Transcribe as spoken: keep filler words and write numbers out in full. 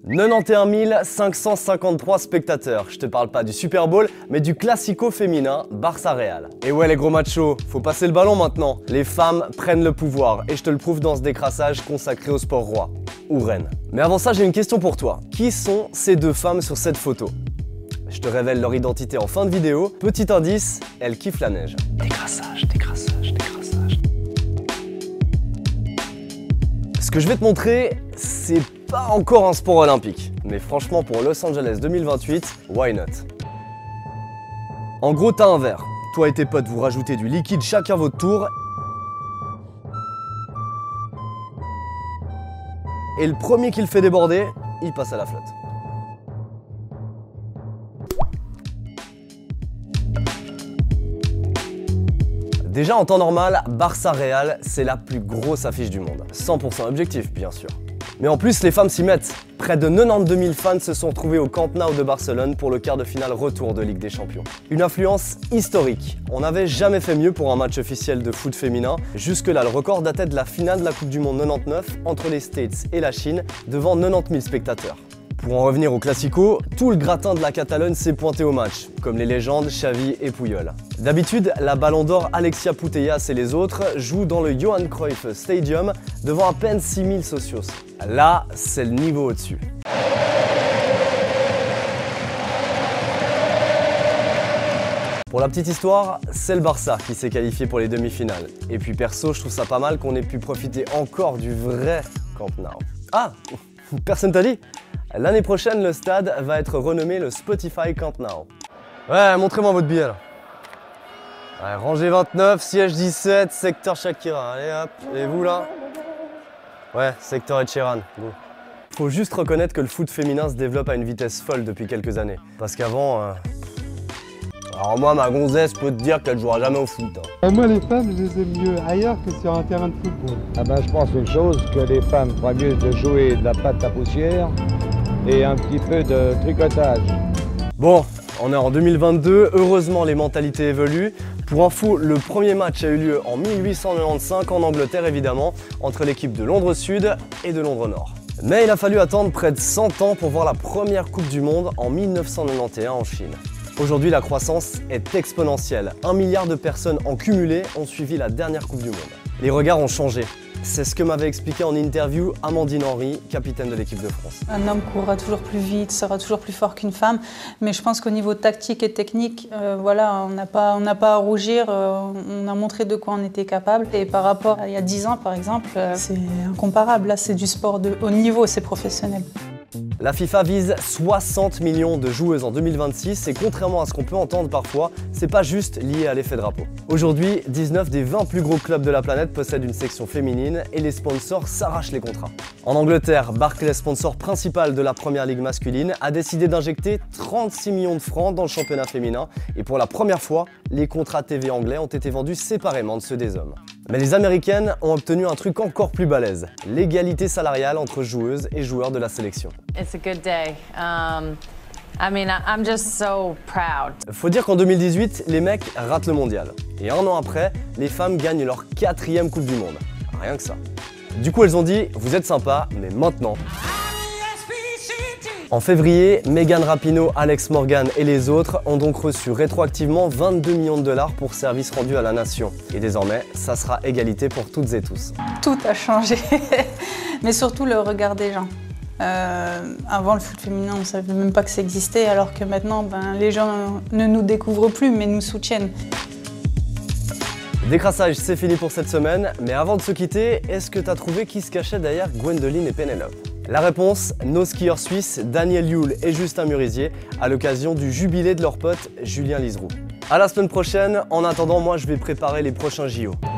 quatre-vingt-onze mille cinq cent cinquante-trois spectateurs. Je te parle pas du Super Bowl, mais du Classico féminin Barça-Real. Et ouais les gros machos, faut passer le ballon maintenant. Les femmes prennent le pouvoir et je te le prouve dans ce décrassage consacré au sport roi, ou reine. Mais avant ça, j'ai une question pour toi. Qui sont ces deux femmes sur cette photo? Je te révèle leur identité en fin de vidéo. Petit indice, elles kiffent la neige. Décrassage, décrassage, décrassage. Ce que je vais te montrer, c'est pas encore un sport olympique. Mais franchement, pour Los Angeles deux mille vingt-huit, why not? En gros, t'as un verre. Toi et tes potes, vous rajoutez du liquide chacun votre tour. Et le premier qui le fait déborder, il passe à la flotte. Déjà en temps normal, Barça-Real, c'est la plus grosse affiche du monde. cent pour cent objectif, bien sûr. Mais en plus, les femmes s'y mettent. Près de quatre-vingt-douze mille fans se sont retrouvés au Camp Nou de Barcelone pour le quart de finale retour de Ligue des Champions. Une influence historique. On n'avait jamais fait mieux pour un match officiel de foot féminin. Jusque-là, le record datait de la finale de la Coupe du Monde quatre-vingt-dix-neuf entre les States et la Chine devant quatre-vingt-dix mille spectateurs. Pour en revenir au Classico, tout le gratin de la Catalogne s'est pointé au match, comme les légendes Xavi et Puyol. D'habitude, la Ballon d'Or Alexia Putellas et les autres jouent dans le Johan Cruyff Stadium devant à peine six mille socios. Là, c'est le niveau au-dessus. Pour la petite histoire, c'est le Barça qui s'est qualifié pour les demi-finales. Et puis perso, je trouve ça pas mal qu'on ait pu profiter encore du vrai Camp Nou. Ah, personne t'a dit? L'année prochaine, le stade va être renommé le Spotify Camp Nou. Ouais, montrez-moi votre billet là. Ouais, rangée vingt-neuf, siège dix-sept, secteur Shakira. Allez hop, et vous là? Ouais, secteur Ed Sheeran. Go. Faut juste reconnaître que le foot féminin se développe à une vitesse folle depuis quelques années. Parce qu'avant... Euh... Alors moi, ma gonzesse peut te dire qu'elle jouera jamais au foot. Hein. Moi, les femmes, je les aime mieux ailleurs que sur un terrain de football. Ah ben, je pense une chose, que les femmes feraient mieux de jouer de la pâte à poussière et un petit peu de tricotage. Bon, on est en deux mille vingt-deux, heureusement les mentalités évoluent. Pour info, le premier match a eu lieu en mille huit cent quatre-vingt-quinze en Angleterre évidemment, entre l'équipe de Londres Sud et de Londres Nord. Mais il a fallu attendre près de cent ans pour voir la première Coupe du Monde en mille neuf cent quatre-vingt-onze en Chine. Aujourd'hui, la croissance est exponentielle. Un milliard de personnes en cumulé ont suivi la dernière Coupe du Monde. Les regards ont changé. C'est ce que m'avait expliqué en interview Amandine Henry, capitaine de l'équipe de France. Un homme courra toujours plus vite, sera toujours plus fort qu'une femme, mais je pense qu'au niveau tactique et technique, euh, voilà, on n'a pas, on n'a pas à rougir, euh, on a montré de quoi on était capable. Et par rapport à il y a dix ans, par exemple, euh, c'est incomparable. Là, c'est du sport de haut niveau, c'est professionnel. La FIFA vise soixante millions de joueuses en deux mille vingt-six et contrairement à ce qu'on peut entendre parfois, c'est pas juste lié à l'effet drapeau. Aujourd'hui, dix-neuf des vingt plus gros clubs de la planète possèdent une section féminine et les sponsors s'arrachent les contrats. En Angleterre, Barclays, sponsor principal de la première ligue masculine, a décidé d'injecter trente-six millions de francs dans le championnat féminin et pour la première fois, les contrats T V anglais ont été vendus séparément de ceux des hommes. Mais les Américaines ont obtenu un truc encore plus balèze, l'égalité salariale entre joueuses et joueurs de la sélection. It's a good day. Um, I mean, I'm just so proud. Faut dire qu'en deux mille dix-huit, les mecs ratent le mondial. Et un an après, les femmes gagnent leur quatrième Coupe du Monde. Rien que ça. Du coup, elles ont dit, vous êtes sympas, mais maintenant... En février, Megan Rapinoe, Alex Morgan et les autres ont donc reçu rétroactivement vingt-deux millions de dollars pour services rendus à la nation. Et désormais, ça sera égalité pour toutes et tous. Tout a changé, mais surtout le regard des gens. Euh, avant, le foot féminin, on ne savait même pas que ça existait, alors que maintenant, ben, les gens ne nous découvrent plus, mais nous soutiennent. Décrassage, c'est fini pour cette semaine, mais avant de se quitter, est-ce que tu as trouvé qui se cachait derrière Gwendoline et Pénélope? La réponse, nos skieurs suisses Daniel Yule et Justin Murisier, à l'occasion du jubilé de leur pote Julien Liseroux. À la semaine prochaine, en attendant, moi je vais préparer les prochains J O.